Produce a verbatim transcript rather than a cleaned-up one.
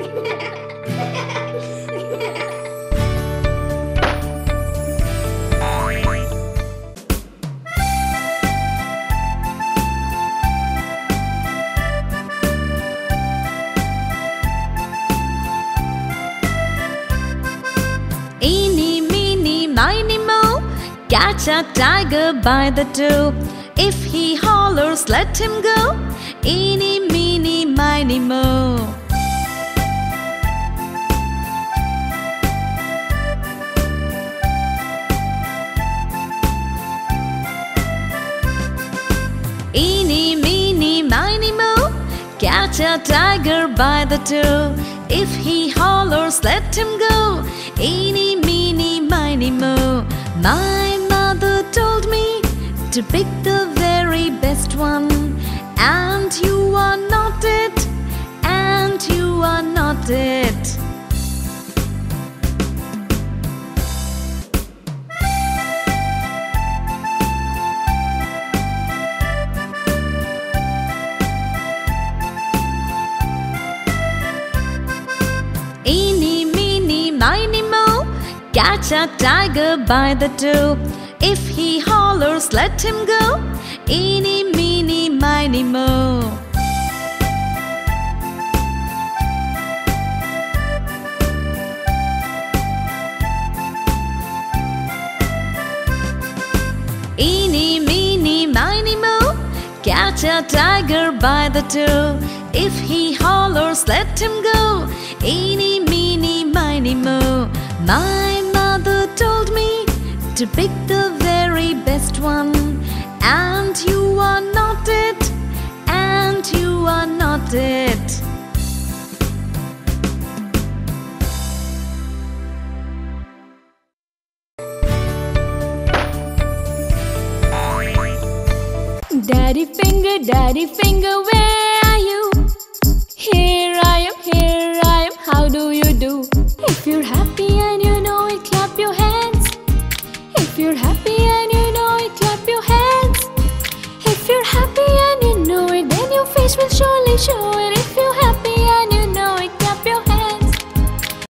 Eeny, meeny, miny, moe, catch a tiger by the toe. If he hollers, let him go. Eeny, meeny, miny, moe. Eeny, meeny, miny, moe, catch a tiger by the toe. If he hollers, let him go. Eeny, meeny, miny, moe. My mother told me to pick the very best one, and you are not it, and you are not it. Eeny, meeny, miny, moe, catch a tiger by the toe. If he hollers, let him go. Eeny, meeny, miny, moe. Eeny, meeny, miny, moe, catch a tiger by the toe. If he hollers, let him go. Eeny, meeny, miny, moe. My mother told me to pick the very best one, and you are not it, and you are not it. Daddy finger, daddy finger, where are you? Here I am, here I am, how do you do? If you're happy and you know it, clap your hands. If you're happy and you know it, clap your hands. If you're happy and you know it, then your face will surely show it.